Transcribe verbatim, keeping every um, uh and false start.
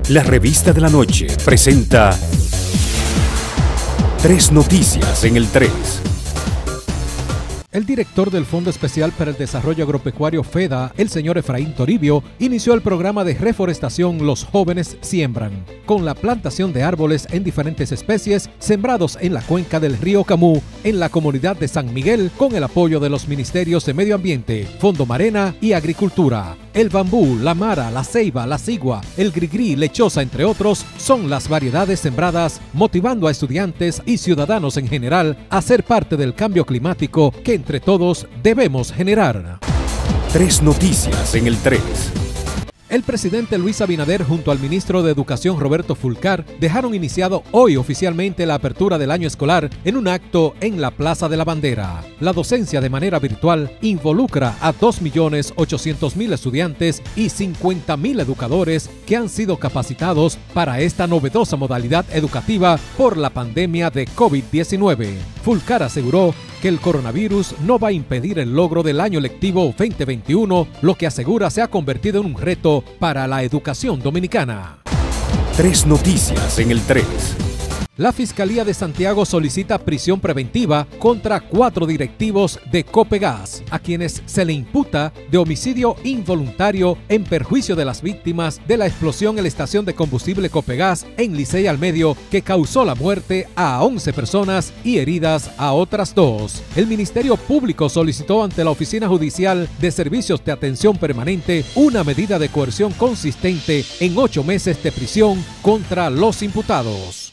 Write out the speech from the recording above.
La revista de la noche presenta Tres Noticias en el tres. El director del Fondo Especial para el Desarrollo Agropecuario FEDA, el señor Efraín Toribio, inició el programa de reforestación Los Jóvenes Siembran, con la plantación de árboles en diferentes especies sembrados en la cuenca del río Camú, en la comunidad de San Miguel, con el apoyo de los Ministerios de Medio Ambiente, Fondo Marena y Agricultura. El bambú, la mara, la ceiba, la cigua, el grigrí, lechosa, entre otros, son las variedades sembradas, motivando a estudiantes y ciudadanos en general a ser parte del cambio climático que entre todos debemos generar. Tres Noticias en el tres. El presidente Luis Abinader junto al ministro de Educación Roberto Fulcar dejaron iniciado hoy oficialmente la apertura del año escolar en un acto en la Plaza de la Bandera. La docencia de manera virtual involucra a dos millones ochocientos mil estudiantes y cincuenta mil educadores que han sido capacitados para esta novedosa modalidad educativa por la pandemia de COVID diecinueve. Fulcar aseguró que el coronavirus no va a impedir el logro del año lectivo veinte veintiuno, lo que asegura se ha convertido en un reto para la educación dominicana. Tres Noticias en el tres. La Fiscalía de Santiago solicita prisión preventiva contra cuatro directivos de Copegas, a quienes se le imputa de homicidio involuntario en perjuicio de las víctimas de la explosión en la estación de combustible Copegas en Licey al Medio, que causó la muerte a once personas y heridas a otras dos. El Ministerio Público solicitó ante la Oficina Judicial de Servicios de Atención Permanente una medida de coerción consistente en ocho meses de prisión contra los imputados.